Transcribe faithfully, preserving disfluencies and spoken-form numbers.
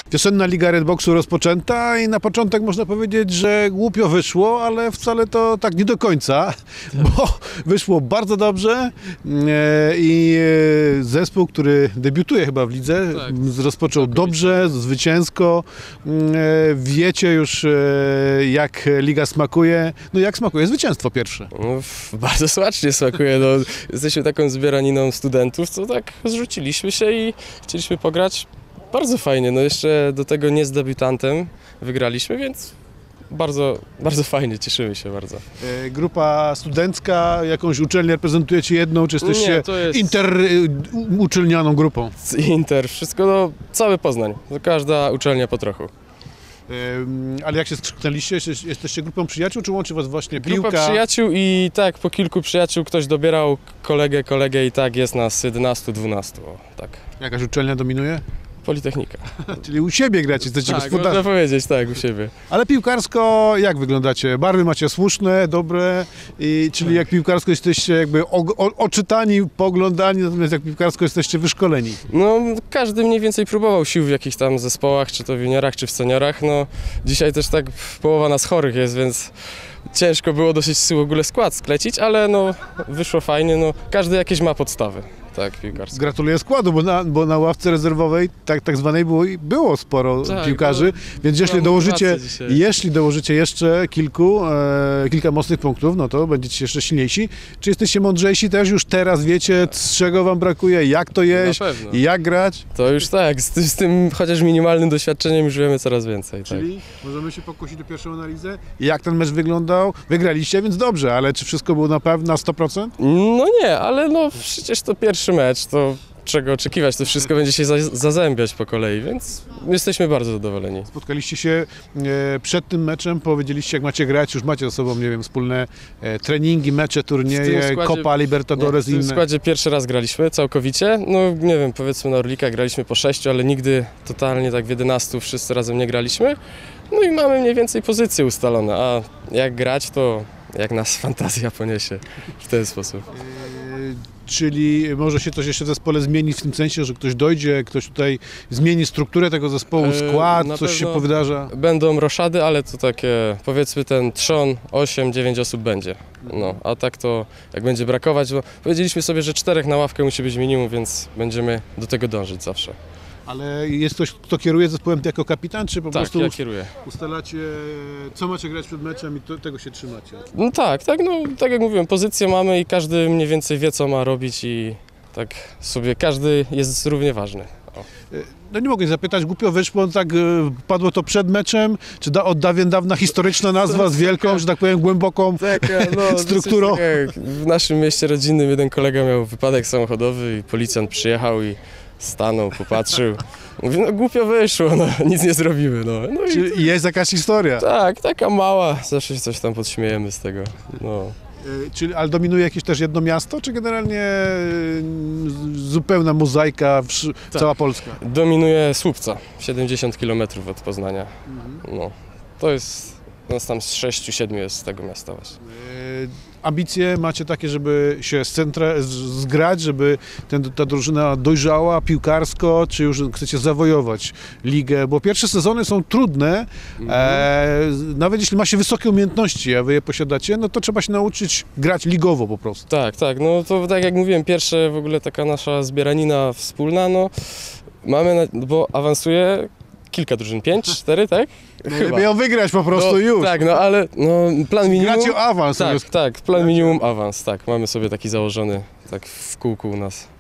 Wiosenna Liga Redboxu rozpoczęta i na początek można powiedzieć, że głupio wyszło, ale wcale to tak nie do końca, bo wyszło bardzo dobrze i zespół, który debiutuje chyba w lidze, tak, rozpoczął dobrze, zwycięsko. Wiecie już, jak liga smakuje. No jak smakuje zwycięstwo pierwsze? No, bardzo smacznie smakuje. No, jesteśmy taką zbieraniną studentów, co tak zrzuciliśmy się i chcieliśmy pograć. Bardzo fajnie, no jeszcze do tego nie z debiutantem wygraliśmy, więc bardzo, bardzo fajnie, cieszymy się bardzo. E, grupa studencka, jakąś uczelnię reprezentujecie jedną, czy jesteście nie, to jest... interuczelnianą grupą? Inter, wszystko, no cały Poznań, każda uczelnia po trochu. Ale jak się skrzyknęliście? Jesteście grupą przyjaciół, czy łączy was właśnie piłka? Grupa przyjaciół i tak, po kilku przyjaciół ktoś dobierał kolegę, kolegę i tak jest nas jedenastu, dwunastu, tak. Jakaś uczelnia dominuje? Politechnika. Czyli u siebie gracie, jesteście tak, gospodarzem. można powiedzieć, tak, u siebie. Ale piłkarsko jak wyglądacie? Barwy macie słuszne, dobre, i, czyli jak piłkarsko jesteście jakby o, o, oczytani, pooglądani, natomiast jak piłkarsko jesteście wyszkoleni. No, każdy mniej więcej próbował sił w jakichś tam zespołach, czy to w juniorach, czy w seniorach. No, dzisiaj też tak połowa nas chorych jest, więc ciężko było dosyć w ogóle skład sklecić, ale no, wyszło fajnie, no, każdy jakieś ma podstawy. Tak, piłkarskie. Gratuluję składu, bo na, bo na ławce rezerwowej tak, tak zwanej było, było sporo tak, piłkarzy, no, więc jeśli dołożycie, jeśli dołożycie jeszcze kilku, e, kilka mocnych punktów, no to będziecie jeszcze silniejsi. Czy jesteście mądrzejsi też? Już teraz wiecie, z czego wam brakuje, jak to jeść, jak grać? To już tak, z, z tym chociaż minimalnym doświadczeniem już wiemy coraz więcej. Czyli tak. możemy się pokusić do pierwszą analizę? Jak ten mecz wyglądał? Wygraliście, więc dobrze, ale czy wszystko było na pewno na sto procent? No nie, ale no przecież to pierwszy mecz, to czego oczekiwać, to wszystko będzie się zazębiać po kolei, więc jesteśmy bardzo zadowoleni. Spotkaliście się e, przed tym meczem, powiedzieliście jak macie grać, już macie ze sobą, nie wiem, wspólne e, treningi, mecze, turnieje, składzie, Copa Libertadores i inne. W tym składzie pierwszy raz graliśmy całkowicie, no nie wiem, powiedzmy na Orlika graliśmy po sześciu, ale nigdy totalnie tak w jedenastu wszyscy razem nie graliśmy. No i mamy mniej więcej pozycje ustalone, a jak grać, to jak nas fantazja poniesie w ten sposób. Czyli może się coś jeszcze w zespole zmieni w tym sensie, że ktoś dojdzie, ktoś tutaj zmieni strukturę tego zespołu, skład, Na coś się powydarza? Będą roszady, ale to takie, powiedzmy ten trzon, osiem dziewięć osób będzie. No, a tak to jak będzie brakować, bo powiedzieliśmy sobie, że czterech na ławkę musi być minimum, więc będziemy do tego dążyć zawsze. Ale jest ktoś, kto kieruje zespołem jako kapitan, czy po tak, prostu ja kieruję. ustalacie, co macie grać przed meczem i to, tego się trzymacie? No tak, tak, no tak jak mówiłem, pozycję mamy i każdy mniej więcej wie, co ma robić i tak sobie każdy jest równie ważny. O. No nie mogę nie zapytać, głupio wyszło, tak padło to przed meczem, czy da, od dawien dawna historyczna nazwa z wielką, że tak powiem, głęboką taka, no, strukturą? Taka, w naszym mieście rodzinnym jeden kolega miał wypadek samochodowy i policjant przyjechał i stanął, popatrzył. Mówi, no głupio wyszło, no nic nie zrobimy. No. No Czyli i jest jakaś historia? Tak, taka mała, zawsze się coś tam podśmiejemy z tego. No. Czyli, ale dominuje jakieś też jedno miasto, czy generalnie zupełna mozaika, tak. Cała Polska? Dominuje Słupca, siedemdziesiąt kilometrów od Poznania. Mhm. No, to jest, nas tam z sześciu, siedmiu jest z tego miasta właśnie. Ambicje macie takie, żeby się scentra, zgrać, żeby ten, ta drużyna dojrzała piłkarsko, czy już chcecie zawojować ligę? Bo pierwsze sezony są trudne, mm-hmm. e, nawet jeśli ma się wysokie umiejętności, a wy je posiadacie, no to trzeba się nauczyć grać ligowo po prostu. Tak, tak, no to tak jak mówiłem, pierwsze w ogóle taka nasza zbieranina wspólna, no mamy, bo awansuje kilka drużyn, pięć, cztery, tak? Chyba. Ją wygrać po prostu no, już. Tak, no ale no, plan minimum... Gracie o awans. Tak, tak, plan minimum awans, tak. Mamy sobie taki założony, tak w kółku u nas.